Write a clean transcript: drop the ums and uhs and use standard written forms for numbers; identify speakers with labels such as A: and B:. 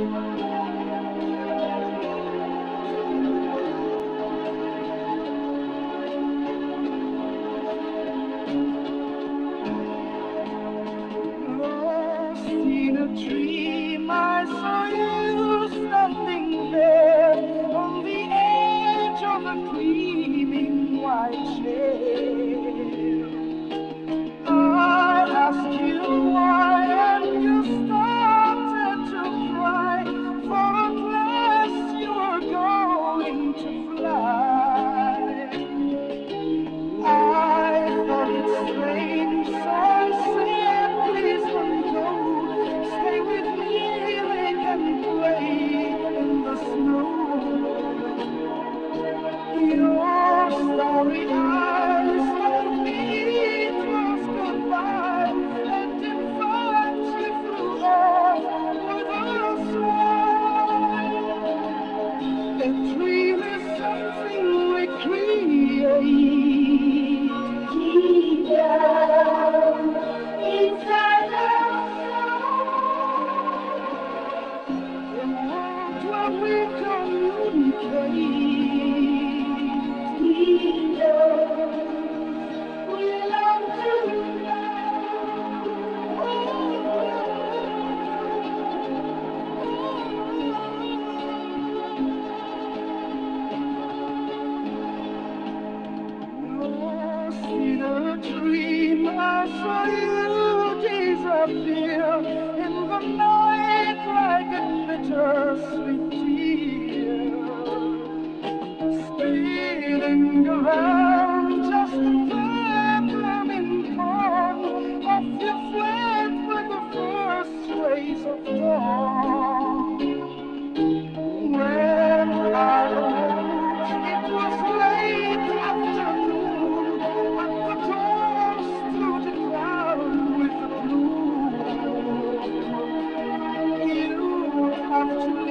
A: Lost in a dream, I saw you standing there on the edge of a gleaming white chair. I asked you why, and you started to cry. For at last you were going to fly. I thought it strange, so I said, please don't go. Stay with me, they can play in the snow. Your starry eyes told me it was goodbye, and in fact you flew off with a sigh. A dream is something we create deep down inside us, a world where we communicate. Deep down, we long to lost in a dream, I saw you disappear in the night like a bittersweet tear, spinning around just a peppermint corn off your fled with the first rays of dawn. When I awoke, it was late afternoon, and the doors through the cloud with the blue. You have to